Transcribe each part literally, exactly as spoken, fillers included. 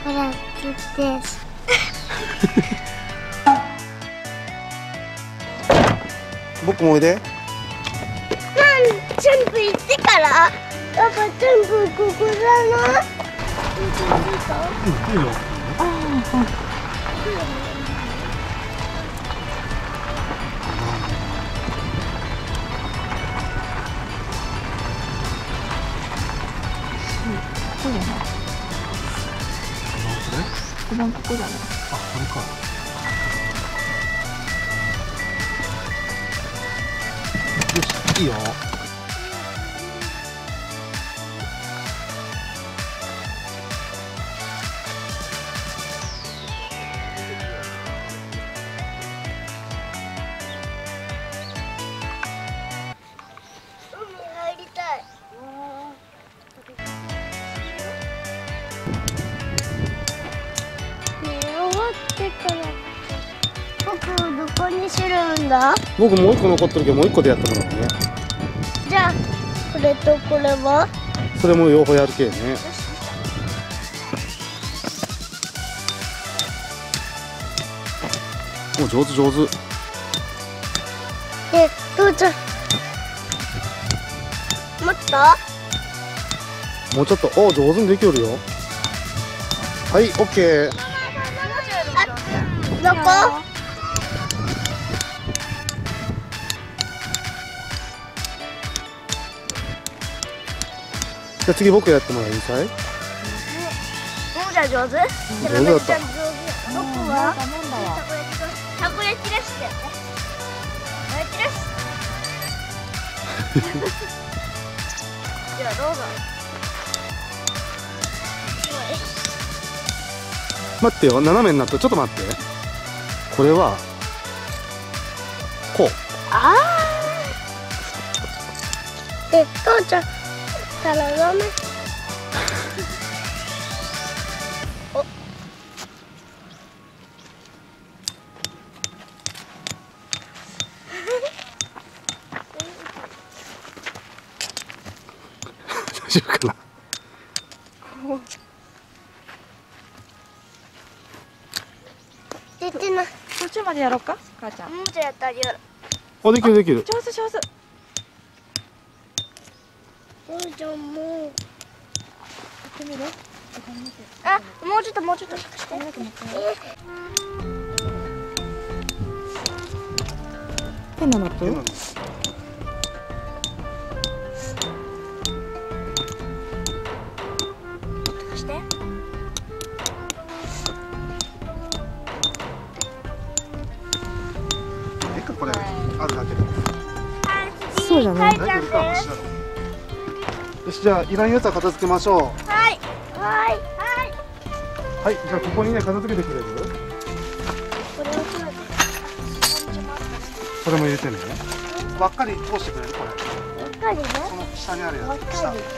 これです。 僕もおいで。 なん全部行ってから。パパ全部ここだな。 うん、いいよ。ああ、はい。 これな。これ？ここじゃない。 あ、これか。よし、いいよ。 どこにするんだ？ 僕もう一個残ってるけど、もう一個でやってもらうね。 じゃあこれとこれは？ それも両方やるけね。お、上手上手。 で、父ちゃんもっと？ もうちょっと、お、上手にできるよ。はい、オッケー。 どこ？ じゃあ次僕やってもらういいかい？ ももちゃん上手？ 上手だった。 どこは？たこ焼きらしくやって。たこ焼きらし。じゃあどうぞ。 待ってよ、斜めになった。ちょっと待って。これはこう。 ああ。で、父ちゃん。たらごめん。お。 大丈夫かな。 出てない。 途中までやろうか、母ちゃん。 ももちゃんやったらやる。 あ、できるできる。 上手上手。 父ちゃんも。やってみる？ あ、もうちょっともうちょっと。 変なのと？ して。 えっかこれあるだけで。 そうじゃない。 大丈夫かもしれない。よし、じゃあいらんやつは片付けましょう。 はいはいはい。 はい、じゃあここにね片付けてくれる？ これを詰めて。 それも入れてね。輪っかり通してくれるこれ。 輪っかりね。 その下にあるやつ。 輪っかり。 下。 これ？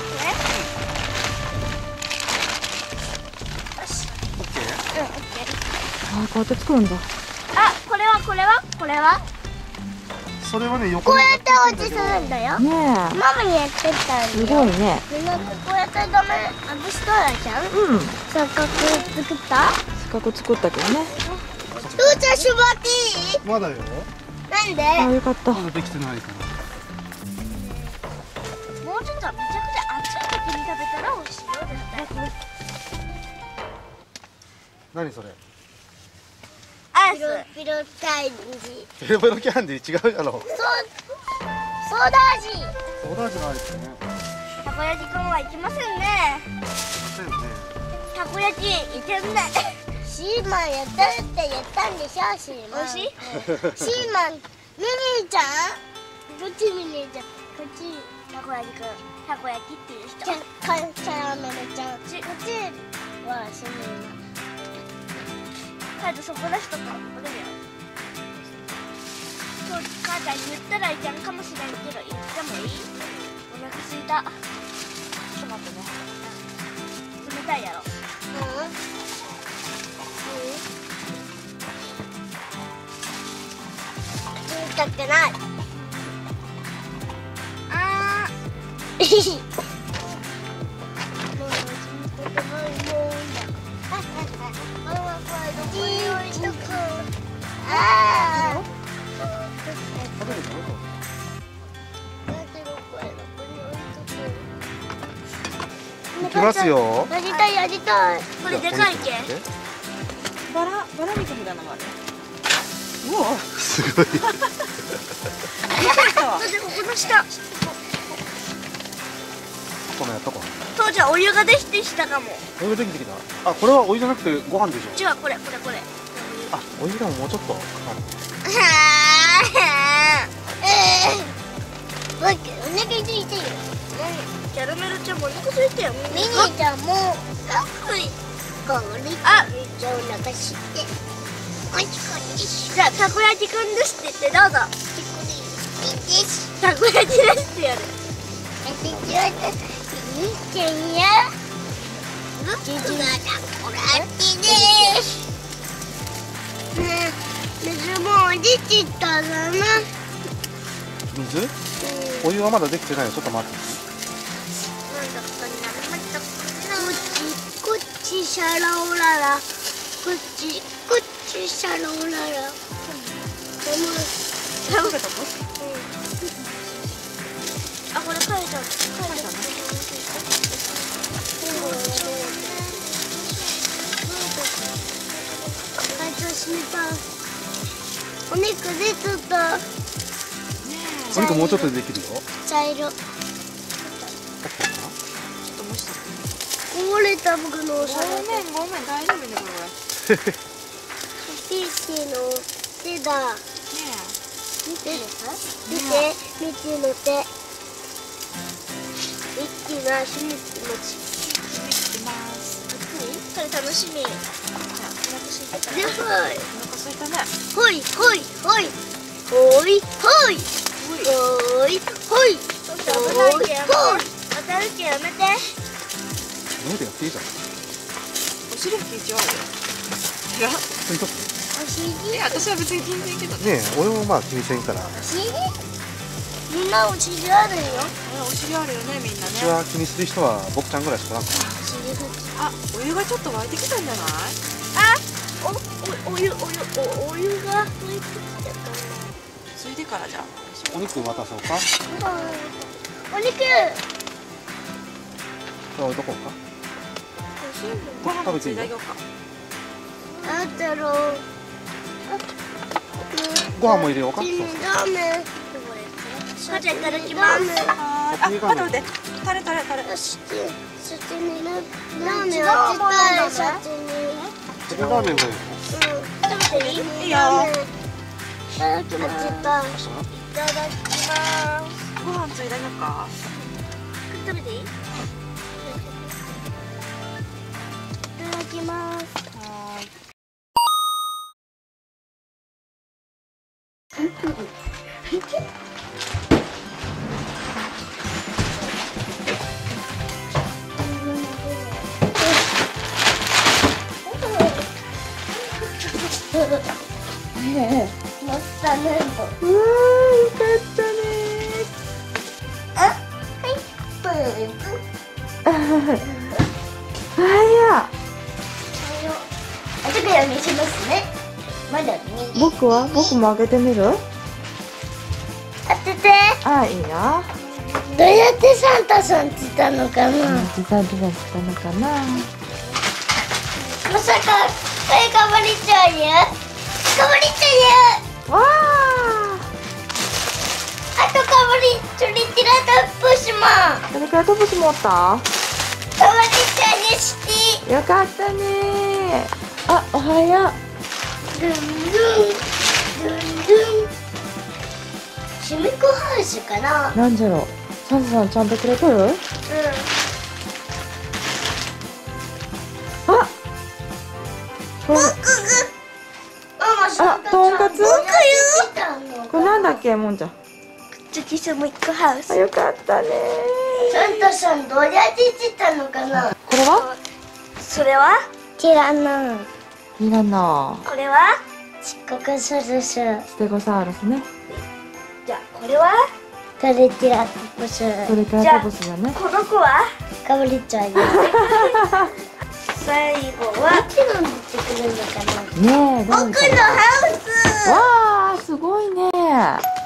よし。 オッケー。 うん、オッケー。 ああ、こうやって作るんだ。 あ、これはこれはこれは。 それはね横にこうやって落ちするんだよ。 ねママにやってたんだよ。 え。すごいね。 でなんかこうやってダメ外しとらじゃん。 うん。 三角作った？ せっかく作ったけどね。 父ちゃん縛っていい？ まだよ。 なんで？ ああ、よかった。 まだできてないから。 もうちょっとめちゃくちゃ熱い時に食べたら美味しいよ絶対。 何それ？ アイス。ピロピロキャンディ。 ペロペロキャンディー違うやろ。 ソソーダ味。 ソーダ味のアイスね。 たこ焼きくんはいけませんね。 そうよね。 たこ焼きいけんない。シーマンやったって言ったんでしょシーマン。美味しい？シーマン、ミニーちゃん？こっちミニーちゃん、こっちたこ焼きくん。たこ焼きっていう人。キャキャラメルちゃん。こっちはシーマン。カイトそこ出しとった。これだよ。そう、母ちゃん言ったらいけんかもしれんけど、言ってもいい？お腹すいた。ちょっと待ってね。冷たいやろ。うん。冷たくない。あー。もう冷たくないもんだ。 ママこれどこに置いとく。ああ。 食べるの？ だけどこれどこに置いとく。 いきますよ。 やりたいやりたい。これでかいけ。 バラバラみたいなのがある。うわすごい。 だってここの下。 このやったか。 父ちゃんお湯ができてきたかも。 お湯できてきた。あ、これはお湯じゃなくてご飯でしょ。 違うこれこれこれ。 あ、お湯でももうちょっとかかる。 お腹痛いてる。キャラメルちゃんもお腹空いてよ。ミニーちゃんもはい。これあ、めっちゃお腹して。おいしかった。じゃあたこ焼きくんですって言ってどうぞ。たこ焼きですってやる。みーちゃんや。僕がたこ焼きです。ねえ、水も落ちちったかな。 水？お湯はまだできてないよ。ちょっと待って。 こっちシャラオララ、こっちこっちシャラオララ。食べたの？あ、これ書いた。書いた。解凍閉めた。お肉出てた。 お肉もうちょっとでできるよ。 茶色。こぼれた僕のお皿。ごめんごめん大丈夫ねこれ。ピーチの手だ。見て見てミッチーの手。ミッチーが閉めてます。閉めてます。これ楽しみ。じゃあお腹空いたから。でほい。お腹空いたね。ほいほいほい。ほいほい。ほいほい。ちょっと危ないけど。当たるけやめて。 飲んでやっていいじゃん。 お尻拭いちゃうよ。いや、 拭いとく？ お尻？ いや、私は別に気にせんけどね。 ねえ、俺もまあ気にせんから。 お尻？みんなお尻あるよ。 お尻あるよね、みんなうちね。 は気にする人は僕ちゃんぐらいしかなくて。 お尻拭き。 あ、お湯がちょっと沸いてきたんじゃない？ あ、お、お、お湯、お湯、お、お湯が沸いてきたかついてからじゃあ。 お肉渡そうか。 な。お肉。 これ置いとこうか。 ご飯もついてあげようか。 なんだろう。 ご飯も入れようか。そうそう。 ラーメン。母ちゃんいただきます。 あ、待って待って。タレタレタレ。 そして、そしてね、ラーメンは絶対そっちに。 チキンラーメンだよ。 うん。食べていい？ いいよ。 いただきます。いただきます。 ご飯ついてあげようか。 食べていい？いただきます。 はーい。 乗ったね。 うわー、よかったねあ、はい、プーー。あや。 あ、ちょっとやめしますね。まだ右。 僕は僕も開けてみる？ 当てて。 あ、いいよ。 どうやってサンタさんつったのかな。 実際どうだったのかな。 まさか、これかぶりちゃうよ。かぶりちゃうよ。 わあとかぶり、トリティラトップスも。 ー。どれくらい飛ぶしもった？ かぶりちゃうにして。 よかったねー。あ、おはよう。 ドゥンドゥン、ドゥンドゥン。シミコハウスかな。 なんじゃろう。サンタさんちゃんとくれとる？ うん。 あ。これ、あ、とんかつ？これなんだっけ、もんちゃん。 次シミコハウス。 あ、よかったねサンタさんどうやってつったのかな。 ー。これは？ それは？ティラノ。 ミラノ。 これは？チココサウルス。 ステゴサウルスね。 じゃあこれは？トリティラトプス。 トリケラトプスだね。 この子は？かぶりちゃうよ。 最後はどっちが持ってくるのかな。 ねえ、どう僕のハウス。 わあ、すごいね。